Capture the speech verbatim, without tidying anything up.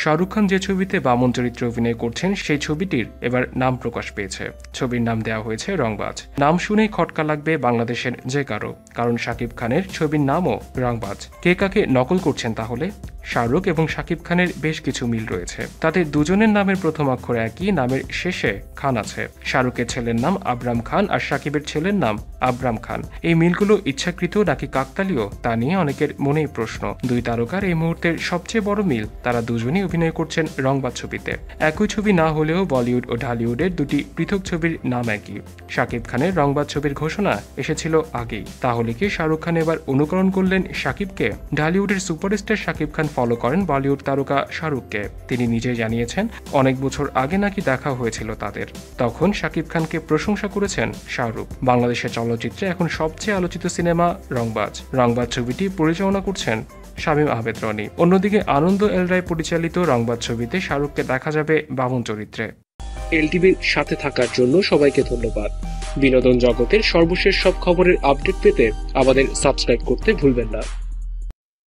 শাহরুখ খান যে ছবিতে বামন চরিত্রে অভিনয় করছেন সেই ছবিটির এবার নাম প্রকাশ পেয়েছে। ছবির নাম দেওয়া হয়েছে রংবাজ। নাম শুনেই খটকা লাগবে বাংলাদেশের যে কারো, কারণ শাকিব খানের ছবির নামও রংবাজ। কে কাকে নকল করছেন তাহলে? শাহরুখ এবং শাকিব খানের বেশ কিছু মিল রয়েছে। তাদের দুজনের নামের প্রথম অক্ষর একই, নামের শেষে খান আছে। শাহরুখের ছেলের নাম আবরাম খান আর শাকিবের ছেলের নাম আবরাম খান। এই মিলগুলো ইচ্ছাকৃত নাকি কাকতালীয় তা নিয়ে অনেকের মনেই প্রশ্ন। দুই তারকার এই মুহূর্তের সবচেয়ে বড় মিল, তারা দুজনেই অভিনয় করছেন রংবাজ ছবিতে। একই ছবি না হলেও বলিউড ও ঢালিউডের দুটি পৃথক ছবির নাম একই। শাকিব খানের রংবাজ ছবির ঘোষণা এসেছিল আগেই। তাহলে কি শাহরুখ খান এবার অনুকরণ করলেন শাকিবকে? ঢালিউডের সুপারস্টার শাকিব খান ফলো করেন বলিউড তারকা শাহরুখকে। তিনি নিজেই জানিয়েছেন অনেক বছর আগে নাকি দেখা হয়েছিল তাদের, তখন শাকিব খানকে প্রশংসা করেছেন শাহরুখ। বাংলাদেশের চলচ্চিত্রে এখন সবচেয়ে আলোচিত সিনেমা রংবাজ। রংবাজ ছবিটি পরিচালনা করছেন শামীম আহমেদ রনি। অন্যদিকে আনন্দ এল রায় পরিচালিত রংবাজ ছবিতে শাহরুখকে দেখা যাবে বামন চরিত্রে। এলটিভির সাথে থাকার জন্য সবাইকে ধন্যবাদ। বিনোদন জগতের সর্বশেষ সব খবরের আপডেট পেতে আমাদের সাবস্ক্রাইব করতে ভুলবেন না।